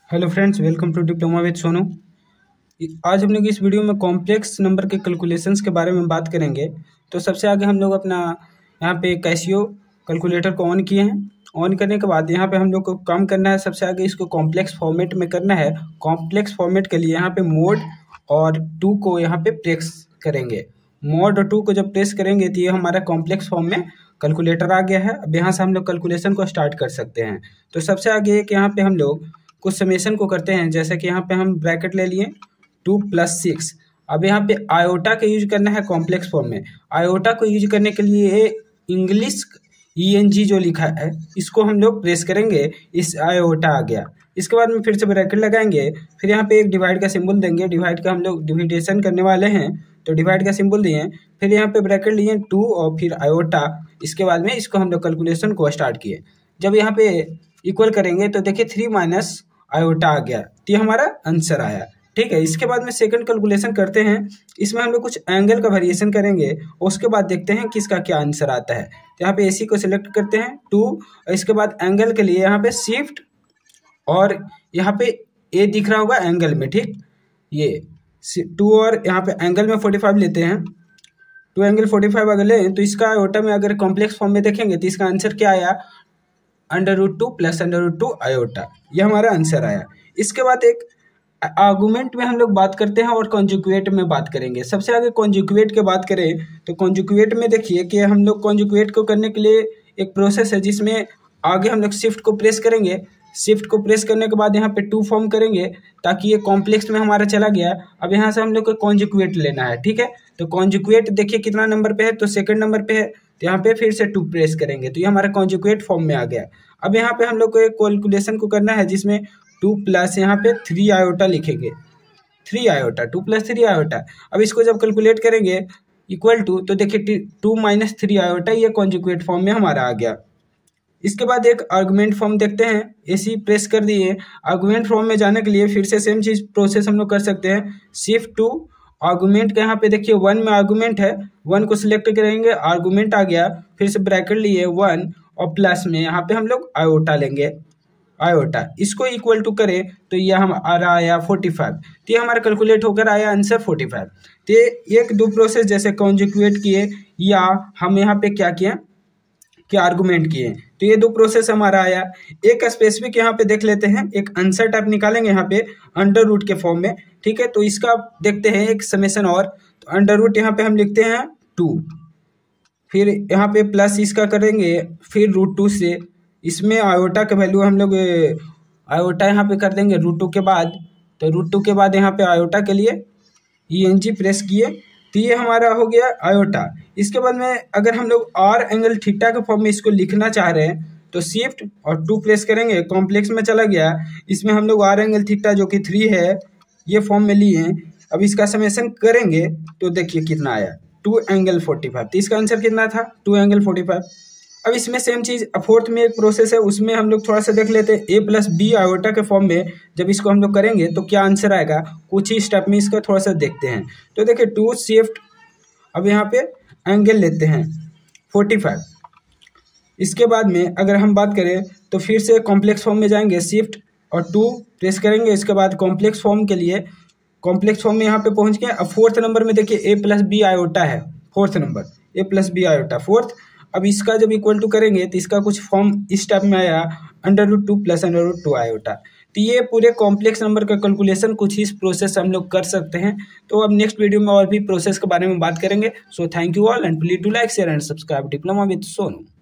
Hello friends, welcome to diploma with Sonu. आज हम लोग इस वीडियो में कॉम्प्लेक्स नंबर के कैलकुलेशंस के बारे में बात करेंगे। तो सबसे आगे हम लोग अपना यहाँ पे कैसियो कैलकुलेटर को ऑन किए हैं। ऑन करने के बाद यहाँ पे हम लोग को काम करना है। सबसे आगे इसको कॉम्प्लेक्स फॉर्मेट में करना है। कॉम्प्लेक्स फॉर्मेट के लिए यहाँ पे मोड और 2 को यहाँ पे प्रेस करेंगे। मोड और 2 को जब प्रेस करेंगे तो ये हमारा कॉम्प्लेक्स फॉर्म में कैलकुलेटर आ गया है। अब यहाँ से हम लोग कैलकुलेशन को स्टार्ट कर सकते हैं। तो सबसे आगे एक यहाँ पे हम लोग कुछ समेशन को करते हैं। जैसे कि यहाँ पे हम ब्रैकेट ले लिए 2 + 6। अब यहाँ पे आयोटा का यूज करना है कॉम्प्लेक्स फॉर्म में। आयोटा को यूज करने के लिए इंग्लिश ENG जो लिखा है इसको हम लोग प्रेस करेंगे, इस आयोटा आ गया। इसके बाद में फिर से ब्रैकेट लगाएंगे, फिर यहाँ पे एक डिवाइड का सिंबल देंगे। डिवाइड का हम लोग डिविडेशन करने वाले हैं तो डिवाइड का सिंबल दिए, फिर यहाँ पे ब्रैकेट लिए 2 और फिर आयोटा। इसके बाद में इसको हम लोग कैलकुलेशन को स्टार्ट किए। जब यहाँ पे इक्वल करेंगे तो देखिए 3 - आयोटा आ गया, तो ये हमारा आंसर आया। ठीक है, इसके बाद में सेकंड कैलकुलेशन करते हैं। इसमें हम लोग कुछ एंगल का वेरिएशन करेंगे, उसके बाद देखते हैं कि इसका क्या आंसर आता है। तो यहाँ पे AC को सिलेक्ट करते हैं 2, और इसके बाद एंगल के लिए यहाँ पे शिफ्ट, और यहाँ पे A दिख रहा होगा एंगल में, ठीक, ये 2 और यहाँ पे एंगल में 45 लेते हैं। 2 एंगल 45 अगर लें तो इसका आयोटा में अगर कॉम्प्लेक्स फॉर्म में देखेंगे तो इसका आंसर क्या आया, √2 + √2 आयोटा। ये हमारा आंसर आया। इसके बाद एक आर्गुमेंट में हम लोग बात करते हैं और कॉन्जुगेट में बात करेंगे। सबसे आगे कॉन्जुगेट की बात करें तो कॉन्जुगेट में देखिए कि हम लोग कॉन्जुगेट को करने के लिए एक प्रोसेस है जिसमें आगे हम लोग शिफ्ट को प्रेस करेंगे। शिफ्ट को प्रेस करने के बाद यहाँ पे 2 फॉर्म करेंगे ताकि ये कॉम्प्लेक्स में हमारा चला गया। अब यहाँ से हम लोग को कॉन्जुगेट लेना है। ठीक है, तो कॉन्जुगेट देखिए कितना नंबर पे है, तो सेकंड नंबर पे है, तो यहाँ पे फिर से 2 प्रेस करेंगे तो ये हमारा कॉन्जुगेट फॉर्म में आ गया। अब यहाँ पे हम लोग को एक कैलकुलेशन को करना है जिसमें 2 + यहाँ पे 3 आयोटा लिखेंगे। 3 आयोटा, 2 + 3 आयोटा। अब इसको जब कैलकुलेट करेंगे इक्वल टू, तो देखिए 2 - 3 आयोटा, ये कॉन्जुगेट फॉर्म में हमारा आ गया। इसके बाद एक आर्गुमेंट फॉर्म देखते हैं। AC प्रेस कर दिए। आर्गुमेंट फॉर्म में जाने के लिए फिर से सेम चीज प्रोसेस हम लोग कर सकते हैं। शिफ्ट 2 आर्गुमेंट के यहाँ पे देखिए 1 में आर्गुमेंट है, 1 को सिलेक्ट करेंगे, आर्गुमेंट आ गया, फिर से ब्रैकेट लिए 1 और प्लस में यहाँ पे हम लोग आयोटा लेंगे। आयोटा इसको इक्वल टू करें तो ये हम आ रहा आया 45। तो ये हमारा कैलकुलेट होकर आया आंसर 45। तो ये एक 2 प्रोसेस जैसे कॉन्जुगेट किए या हम यहाँ पे क्या किए कि आर्गुमेंट किए, तो ये 2 प्रोसेस हमारा आया। एक स्पेसिफिक यहाँ पे देख लेते हैं, एक आंसर टाइप निकालेंगे यहाँ पे √ के फॉर्म में। ठीक है, तो इसका देखते हैं एक समेशन और, तो √ यहाँ पे हम लिखते हैं 2, फिर यहाँ पे प्लस इसका करेंगे, फिर √2 से इसमें आयोटा का वैल्यू हम लोग आयोटा यहाँ पे कर देंगे √2 के बाद। तो √2 के बाद यहाँ पे आयोटा के लिए ENG प्रेस किए, तो ये हमारा हो गया आयोटा। इसके बाद में अगर हम लोग R एंगल थीटा के फॉर्म में इसको लिखना चाह रहे हैं तो शिफ्ट और 2 प्रेस करेंगे, कॉम्प्लेक्स में चला गया। इसमें हम लोग R एंगल थीटा जो कि 3 है ये फॉर्म में लिए हैं। अब इसका समेशन करेंगे तो देखिए कितना आया, 2 एंगल 45। तो इसका आंसर कितना था, 2 एंगल 45। अब इसमें सेम चीज फोर्थ में एक प्रोसेस है, उसमें हम लोग थोड़ा सा देख लेते हैं। A + B आयोटा के फॉर्म में जब इसको हम लोग करेंगे तो क्या आंसर आएगा, कुछ ही स्टेप में इसका थोड़ा सा देखते हैं। तो देखिए 2 शिफ्ट, अब यहाँ पे एंगल लेते हैं 45। इसके बाद में अगर हम बात करें तो फिर से कॉम्प्लेक्स फॉर्म में जाएंगे, शिफ्ट और 2 प्रेस करेंगे। इसके बाद कॉम्प्लेक्स फॉर्म के लिए कॉम्प्लेक्स फॉर्म में यहाँ पे पहुँच गए। अब फोर्थ नंबर में देखिए A + B आयोटा है, fourth number A + B iota fourth. अब इसका जब इक्वल टू करेंगे तो इसका कुछ फॉर्म इस टाइप में आया √2 + √2 आयोटा। तो ये पूरे कॉम्प्लेक्स नंबर का कैलकुलेशन कुछ इस प्रोसेस से हम लोग कर सकते हैं। तो अब नेक्स्ट वीडियो में और भी प्रोसेस के बारे में बात करेंगे। So thank you all and please do like, share and subscribe diploma with Sonu.